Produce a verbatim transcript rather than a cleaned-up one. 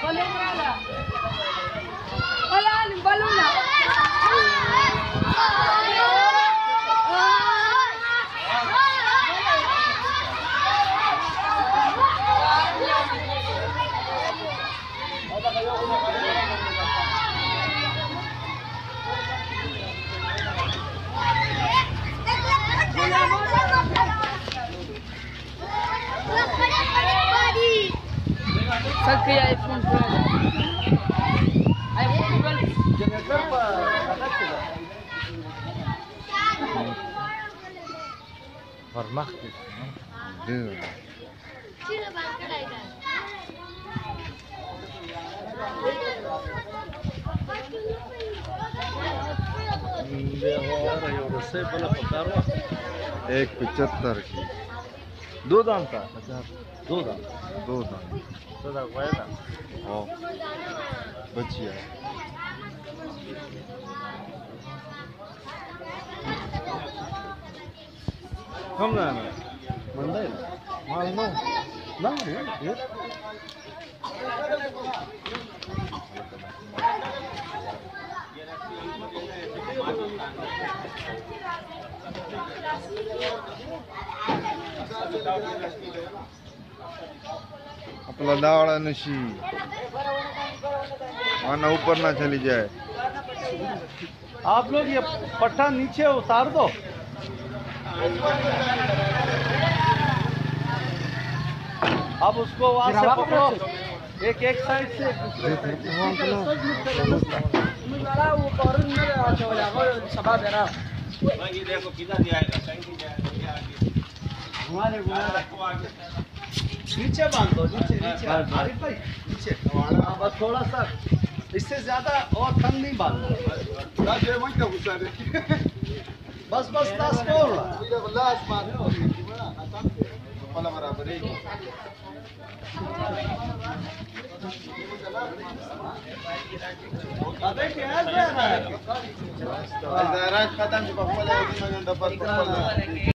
Sakit iPhone twelve. iPhone twelve. Generator pa agad sila. Vermacht is. Dude. Sino ba ang kalainan? एक पचहत्तर की दो दाम का दो दाम दो दाम दो दाम हुआ था ओ बचिया हम ना मंदिर माल नो ना ये अपना दावड़ा नशी माना ऊपर ना चली जाए। आप लोग ये पट्टा नीचे उतार दो। अब उसको वहां से पकड़ो, एक एक साइड से नीचे बांध दो, नीचे नीचे आरिफ भाई नीचे बस थोड़ा सा, इससे ज्यादा और तंग नहीं बांधना। बस बस दस बोल अबे क्या है